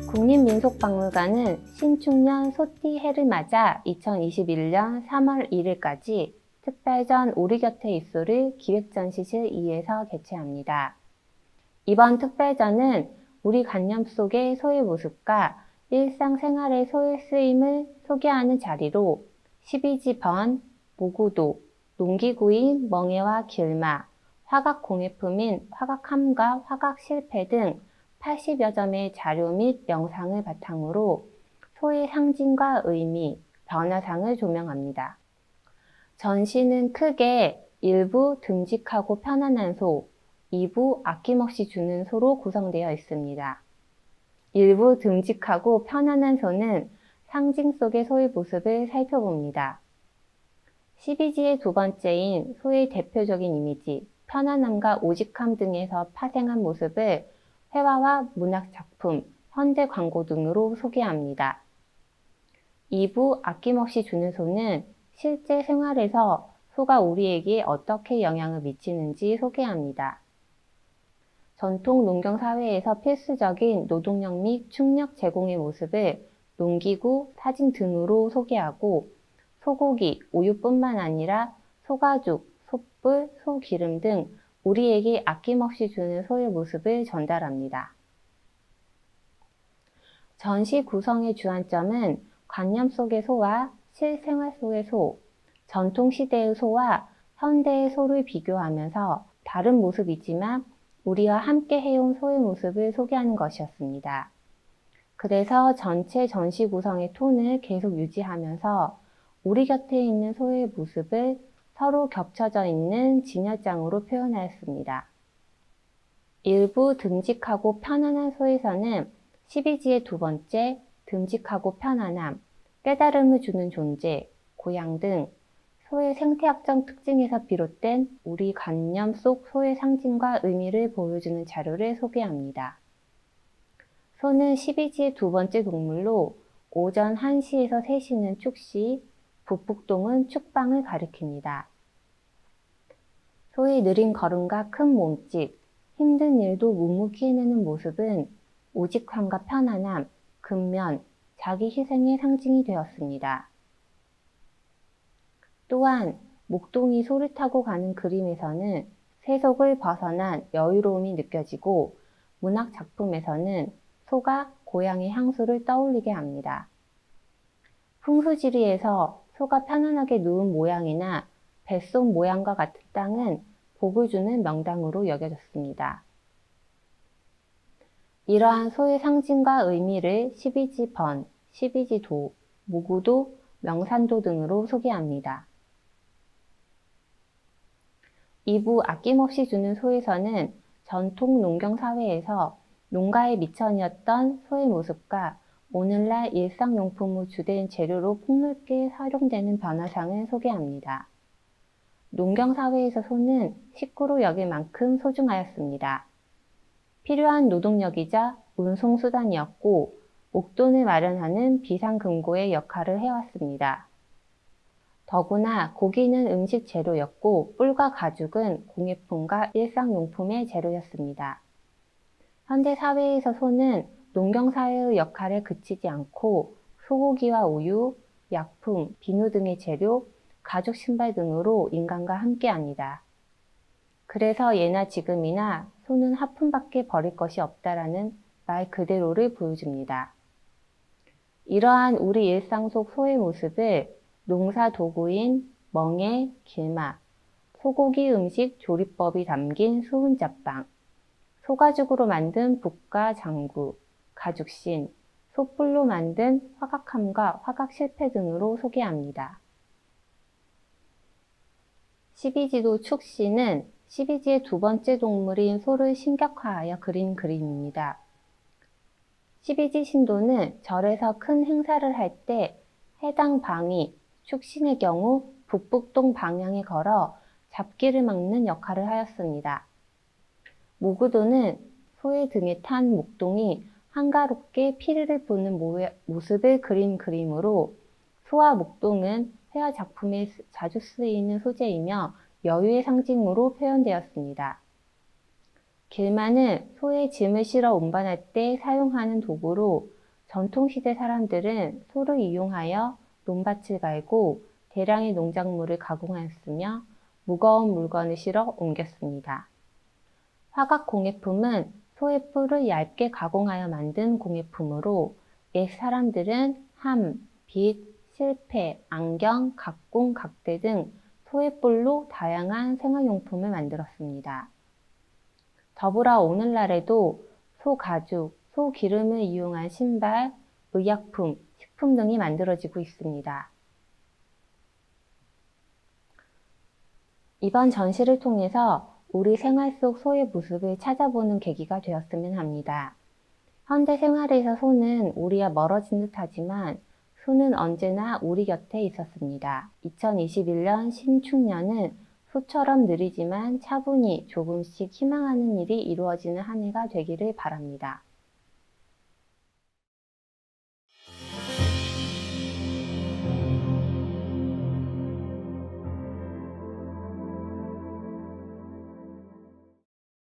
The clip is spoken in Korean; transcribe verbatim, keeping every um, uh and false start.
국립민속박물관은 신축년 소띠해를 맞아 이천이십일년 삼월 일일까지 특별전 우리 곁에 있소를 기획전시실 이에서 개최합니다. 이번 특별전은 우리 관념 속의 소의 모습과 일상생활의 소의 쓰임을 소개하는 자리로 십이지 번무구도 농기구인 멍에와 길마, 화각 공예품인 화각함과 화각실패 등 팔십여 점의 자료 및 영상을 바탕으로 소의 상징과 의미, 변화상을 조명합니다. 전시는 크게 일 부 듬직하고 편안한 소, 이 부 아낌없이 주는 소로 구성되어 있습니다. 일 부 듬직하고 편안한 소는 상징 속의 소의 모습을 살펴봅니다. 십이지의 두 번째인 소의 대표적인 이미지, 편안함과 오직함 등에서 파생한 모습을 회화와 문학작품, 현대 광고 등으로 소개합니다. 이 부 아낌없이 주는 소는 실제 생활에서 소가 우리에게 어떻게 영향을 미치는지 소개합니다. 전통 농경사회에서 필수적인 노동력 및 축력 제공의 모습을 농기구, 사진 등으로 소개하고 소고기, 우유뿐만 아니라 소가죽, 솥불, 소기름 등 우리에게 아낌없이 주는 소의 모습을 전달합니다. 전시 구성의 주안점은 관념 속의 소와 실생활 속의 소, 전통시대의 소와 현대의 소를 비교하면서 다른 모습이지만 우리와 함께 해온 소의 모습을 소개하는 것이었습니다. 그래서 전체 전시 구성의 톤을 계속 유지하면서 우리 곁에 있는 소의 모습을 서로 겹쳐져 있는 진열장으로 표현하였습니다. 일부 듬직하고 편안한 소에서는 십이지의 두 번째, 듬직하고 편안함, 깨달음을 주는 존재, 고향 등 소의 생태학적 특징에서 비롯된 우리 관념 속 소의 상징과 의미를 보여주는 자료를 소개합니다. 소는 십이지의 두 번째 동물로 오전 한 시에서 세 시는 축시, 북북동은 축방을 가리킵니다. 소의 느린 걸음과 큰 몸집, 힘든 일도 묵묵히 해내는 모습은 오직함과 편안함, 근면, 자기 희생의 상징이 되었습니다. 또한 목동이 소를 타고 가는 그림에서는 세속을 벗어난 여유로움이 느껴지고 문학 작품에서는 소가 고향의 향수를 떠올리게 합니다. 풍수지리에서 소가 편안하게 누운 모양이나 뱃속 모양과 같은 땅은 복을 주는 명당으로 여겨졌습니다. 이러한 소의 상징과 의미를 십이지 번, 십이지 도, 무구도, 명산도 등으로 소개합니다. 이 부 아낌없이 주는 소에서는 전통 농경사회에서 농가의 미천이었던 소의 모습과 오늘날 일상용품의 주된 재료로 폭넓게 활용되는 변화상을 소개합니다. 농경사회에서 소는 식구로 여길 만큼 소중하였습니다. 필요한 노동력이자 운송수단이었고 목돈을 마련하는 비상금고의 역할을 해왔습니다. 더구나 고기는 음식 재료였고 뿔과 가죽은 공예품과 일상용품의 재료였습니다. 현대사회에서 소는 농경사회의 역할에 그치지 않고 소고기와 우유, 약품, 비누 등의 재료, 가죽 신발 등으로 인간과 함께합니다. 그래서 예나 지금이나 소는 하품밖에 버릴 것이 없다라는 말 그대로를 보여줍니다. 이러한 우리 일상 속 소의 모습을 농사 도구인 멍에, 길마, 소고기 음식 조리법이 담긴 수훈자빵, 소가죽으로 만든 북과 장구, 가죽신, 솥불로 만든 화각함과 화각실패 등으로 소개합니다. 십이지도 축시는 십이지의 두 번째 동물인 소를 신격화하여 그린 그림입니다. 십이지 신도는 절에서 큰 행사를 할 때 해당 방이 축신의 경우 북북동 방향에 걸어 잡기를 막는 역할을 하였습니다. 무구도는 소의 등에 탄 목동이 한가롭게 피리를 보는 모습을 그린 그림으로 소와 목동은 회화 작품에 자주 쓰이는 소재이며 여유의 상징으로 표현되었습니다. 길마는 소의 짐을 실어 운반할 때 사용하는 도구로 전통시대 사람들은 소를 이용하여 논밭을 갈고 대량의 농작물을 가공하였으며 무거운 물건을 실어 옮겼습니다. 화각 공예품은 소의 뿔을 얇게 가공하여 만든 공예품으로 옛 사람들은 함, 빗, 실패, 안경, 각궁, 각대 등 소의 뿔로 다양한 생활용품을 만들었습니다. 더불어 오늘날에도 소 가죽, 소 기름을 이용한 신발, 의약품, 식품 등이 만들어지고 있습니다. 이번 전시를 통해서 우리 생활 속 소의 모습을 찾아보는 계기가 되었으면 합니다. 현대 생활에서 소는 우리와 멀어진 듯 하지만 소는 언제나 우리 곁에 있었습니다. 이천이십일 년 신축년은 소처럼 느리지만 차분히 조금씩 희망하는 일이 이루어지는 한 해가 되기를 바랍니다.